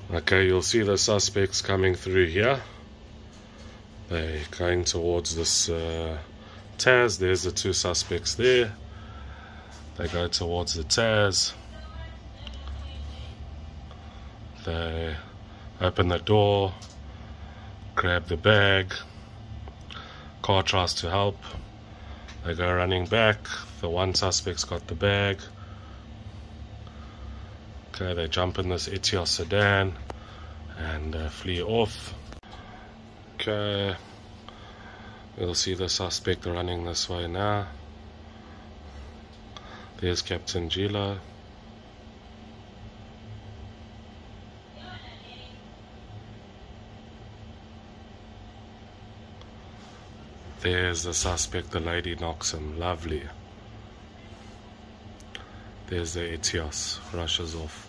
Okay, you'll see the suspects coming through here. They're going towards this Taz. There's the two suspects there. They go towards the Taz. They open the door, grab the bag. Car tries to help. They go running back. The one suspect's got the bag. Okay, they jump in this Etios sedan and flee off. Okay, we'll see the suspect running this way now. There's Captain Gila. There's the suspect, the lady knocks him, lovely. There's the Etios, rushes off.